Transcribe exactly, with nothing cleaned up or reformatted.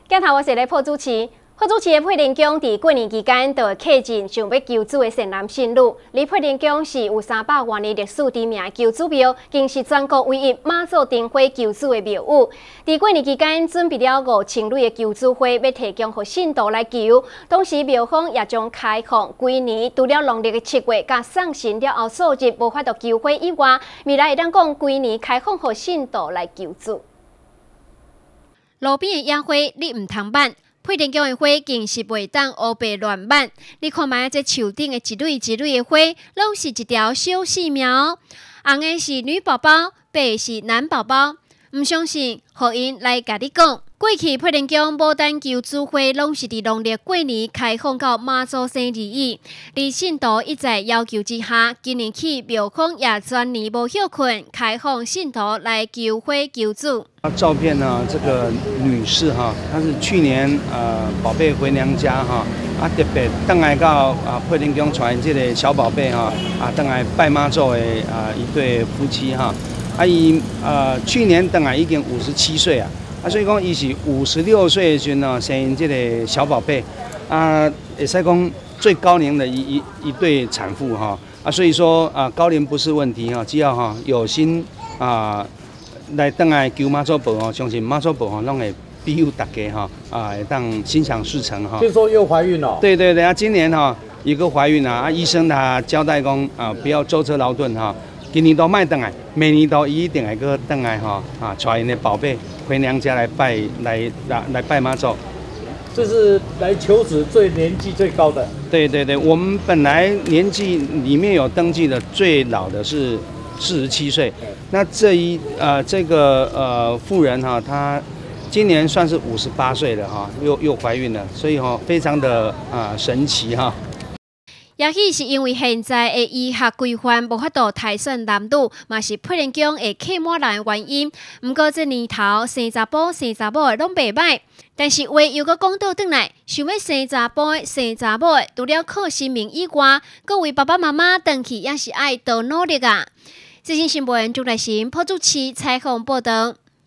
今头我是咧副主持，副主持的佩林宫伫过年期间，就会客进想要求助的善男信女。而佩林宫是有三百多年历史知名的求主庙，更是全国唯一妈祖灯会求主的庙宇。伫过年期间，准备了五千类的求主会，要提供给信徒来求。同时，庙方也将开放规年除了农历的七月甲送神了后数日无法度求会以外，未来会当讲规年开放给信徒来求主。路边的野花你唔通挽，佩林宫的花更是袂当乌白乱挽。你看卖这树顶的一蕊一蕊的花，拢是一条小细苗。红的是女宝宝，白的是男宝宝。唔相信，互因来甲你讲。过去佩林宫牡丹求主会拢是伫农历过年开放到妈祖生日以，伫信徒一再要求之下，今年起庙方也全年无休困，开放信徒来求会求主。 照片呢，这个女士哈，她是去年呃宝贝回娘家哈，啊特别回来到啊佩林宫传这个小宝贝哈，啊回来拜妈祖的啊一对夫妻哈，啊伊呃去年回来已经五十七岁啊。啊，所以讲，伊是五十六岁的时候呢，生这个小宝贝，啊，会使讲最高龄的一一一对产妇哈，啊，所以说啊，高龄不是问题哈，只要哈有心啊来登来求妈祖保哦，相信妈祖保哦，拢会庇佑大家哈，啊，会当心想事成哈。 听说又怀孕了？ 对对对，啊，今年哈一个怀孕啊，啊，医生他交代讲啊，不要舟车劳顿哈。今年都卖回来，明年都一定会个回来哈啊，带因的宝贝回娘家来拜来来来拜妈祖。 这是来求子最年纪最高的。 对对对，我们本来年纪里面有登记的最老的是四十七岁，那这一呃这个呃妇人哈，她今年算是五十八岁了哈，又又怀孕了，所以哈非常的啊、呃、神奇哈。 也许是因为现在的医学规范无法度抬升男女，嘛是佩林宫的客满人的原因。不过这年头生查甫生查某的拢袂歹，但是话又搁讲倒转来，想要生查甫的生查某的，除了靠生命以外，各位爸爸妈妈回去也是爱多努力啊。资讯新闻钟来新，副主持采访报道。